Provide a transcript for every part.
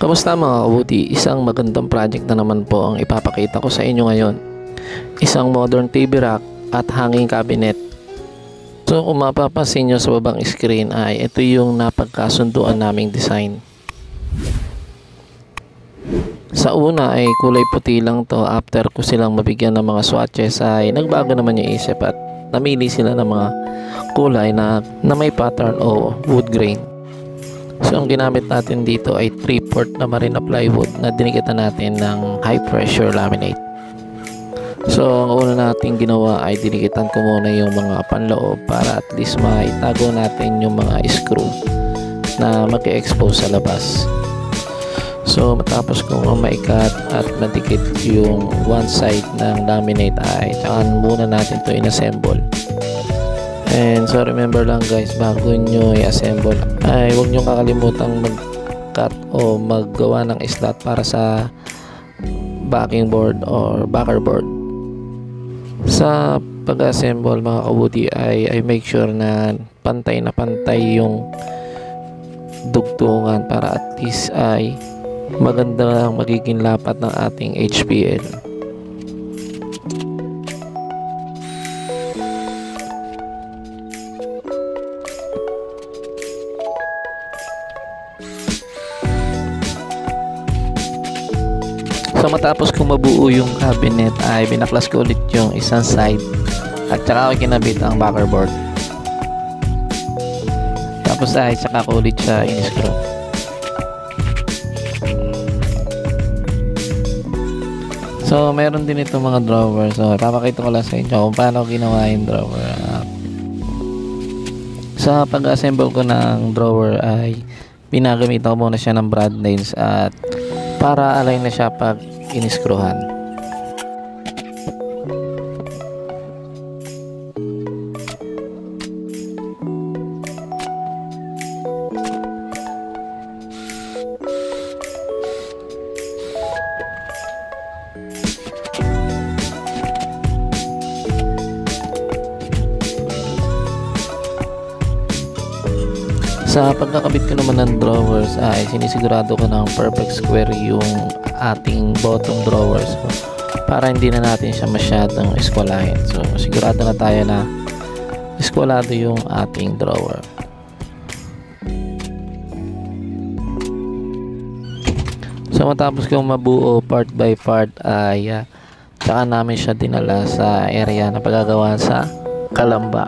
Kamusta mga kabuti? Isang magandang project na naman po ang ipapakita ko sa inyo ngayon. Isang modern TV rack at hanging cabinet. So kung mapapansin nyo sa babang screen ay ito yung napagkasunduan naming design. Sa una ay kulay puti lang to. After ko silang mabigyan ng mga swatches ay nagbago naman yung isip at namili sila ng mga kulay na may pattern o wood grain. So ang ginamit natin dito ay 3/4 na marina plywood na dinikitan natin ng high pressure laminate. So ang una natin ginawa ay dinikitan ko muna yung mga panloob para at least maitago natin yung mga screw na mag-expose sa labas. So matapos kong maikat at madikit yung one side ng laminate ay tsaka muna natin to inassemble. And so remember lang guys, bago nyo i-assemble ay huwag nyo kakalimutang mag-cut o maggawa ng slot para sa backing board or backer board. Sa pag-assemble mga kabuti ay make sure na pantay yung dugtungan para at least ay maganda lang magiging lapat ng ating HPL. So matapos kong mabuo yung cabinet ay binaklas ko ulit yung isang side at saka ako kinabit ang backer board. Tapos ay saka ko ulit siya in-screw. So meron din itong mga drawer. So papakita ko lang sa inyo kung paano ginawa yung drawer. Sa pag-assemble ko ng drawer ay pinagamitan ko muna siya ng brad nails at para align na siya pag iniskruhan. Sa pagkakabit ko naman ng drawers ay sinisigurado ko ng perfect square yung ating bottom drawers para hindi na natin siya masyadong eskwalahin. So sigurado na tayo na eskwalado yung ating drawer. So matapos kong mabuo part by part ay saka namin siya dinala sa area na paggagawa sa kalamba.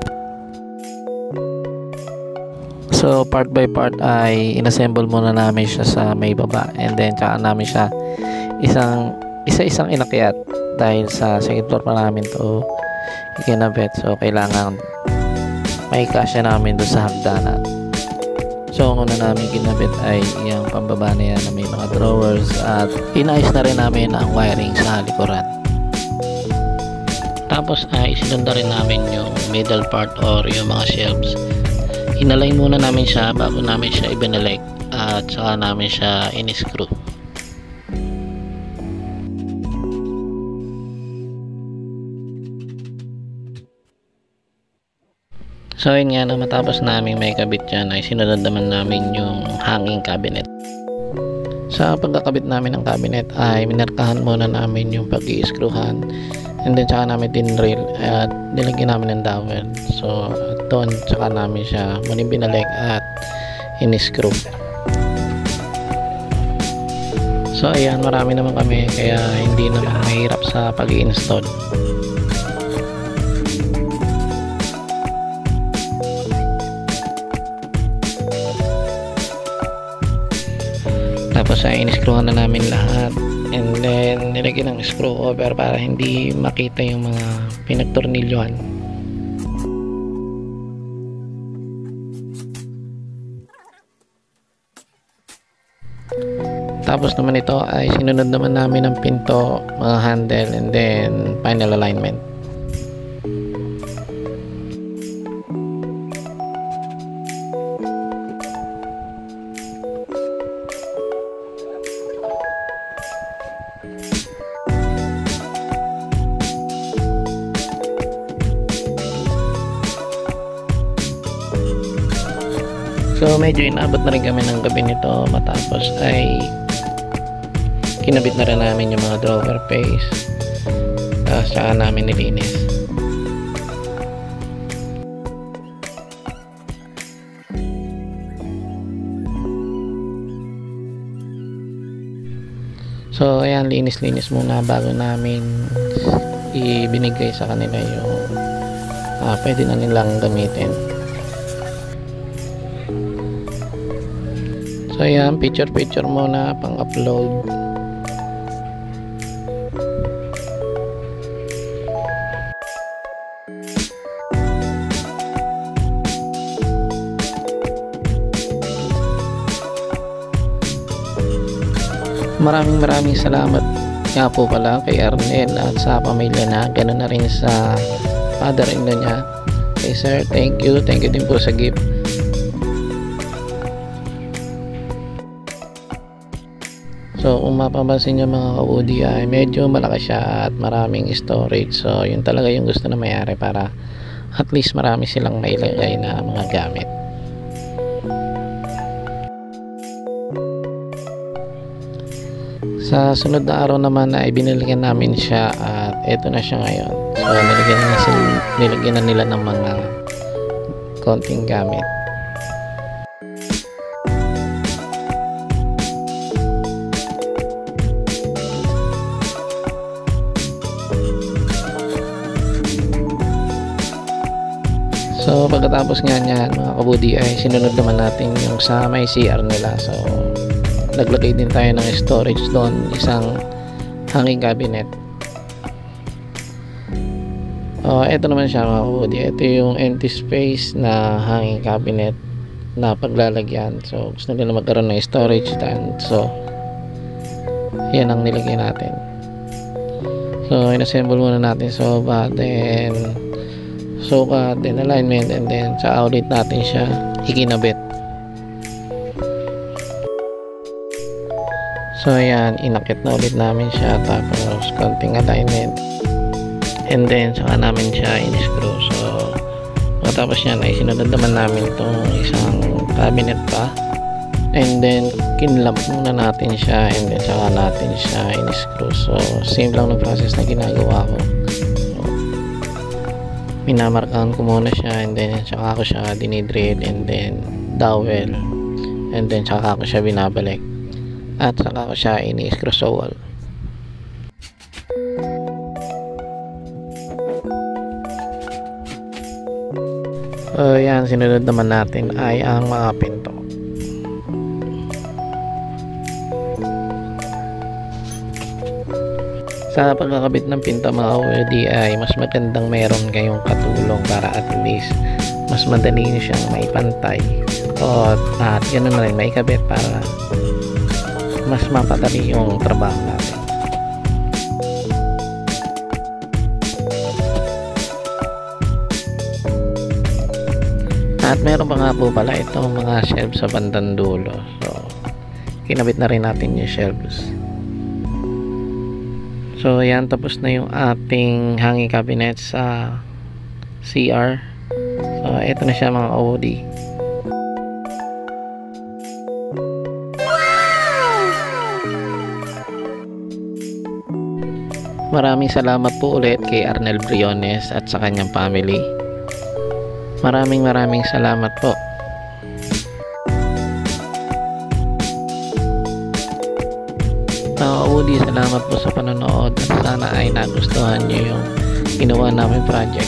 So part by part ay inassemble muna namin siya sa may baba and then tsaka namin siya isa-isang inakyat dahil sa second floor pa namin to ikinabit. So kailangan may kasya namin doon sa hagdanan. So ang una namin kinabit ay yung pambaba na yan na may mga drawers at inayos na rin namin ang wiring sa likuran. Tapos ay sinunda rin namin yung middle part or yung mga shelves. Inalign muna namin siya bago namin siya ibinalik at saka namin siya in-screw. So yun nga na matapos namin may kabit dyan ay sinunod naman namin yung hanging cabinet. Sa pagkakabit namin ng cabinet ay minarkahan muna namin yung pag-i-screwhan and then saka namin din-rail at nilagyan namin ng dowel. So doon saka namin siya muling binalik at in-screw. So ayan, marami naman kami kaya hindi naman mahirap sa pag-i-install. Tapos ay in-screwan na namin lahat and then nilagyan ng screw over para hindi makita yung mga pinagtornilyohan. Tapos naman ito ay sinunod naman namin ng pinto, mga handle and then final alignment. So So medyo inabot na rin kami ng gabi nito, matapos ay kinabit na rin namin yung mga drawer face, tapos saka namin nilinis. So ayan, linis-linis muna bago namin ibinigay sa kanila yung pwede na nilang gamitin. So ayan, picture muna pang upload. Maraming salamat nga po pala kay Arnel at sa pamilya na, ganoon na rin sa father-in-law niya. Okay sir, thank you din po sa gift. So kung mapapansin nyo mga ka-Woody, ay medyo malakas siya at maraming storage. So yun talaga yung gusto na mayari, para at least marami silang mailagay na mga gamit. Sa sunod na araw naman ay binilikan namin siya at eto na siya ngayon. So nilagyan na nila ng mga konting gamit. So pagkatapos nga niyan mga ka-Woody, ay sinunod naman natin yung sa may CR nila. So naglagay din tayo ng storage doon, isang hanging cabinet. Ito naman siya mga ka-Woody, ito yung empty space na hanging cabinet na paglalagyan. So gusto nila magkaroon ng storage stand, so yan ang nilagay natin. So inassemble muna natin soba, then sukat, then alignment, and then sa ulit natin siya ikinabit. So ayan, inakit na ulit namin siya, tapos konting alignment, and then saka namin siya in-screw. So matapos yan ay sinunod naman namin itong isang cabinet pa, and then kinlamp muna natin siya, and then saka natin siya in-screw. So same lang ng process na ginagawa ko. Minamarkahan ko muna siya, and then saka ko siya dinidrill, and then dowel, and then saka ko siya binabalik, at saka ko siya ini-screw sa wall. So yan, sinunod naman natin ay ang mga pinto. Sa pagkakabit ng pinto mga ka-Woody, ay mas magandang meron kayong katulong para at least mas madali nyo siyang maipantay, at ganoon na rin maikabit para mas mapadali yung trabaho natin. At meron pa nga po pala itong mga shelves sa bandang dulo. So kinabit na rin natin yung shelves. So ayan, tapos na yung ating hanging cabinet sa CR. So ito na siya mga ka-Woody. Maraming salamat po ulit kay Arnel Briones at sa kanyang family. Maraming salamat po. Woody, salamat po sa panonood, at sana ay nagustuhan nyo yung ginawa namin project.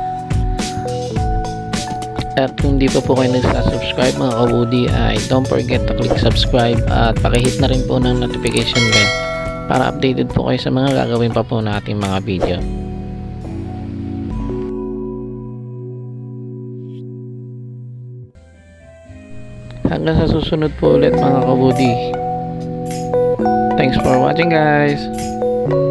At kung di pa po kayo nagsasubscribe mga ka-Woody, ay don't forget to click subscribe at pakihit na rin po ng notification bell para updated po kayo sa mga gagawin pa po nating mga video. Hanggang sa susunod po ulit mga ka-Woody. Thanks for watching guys.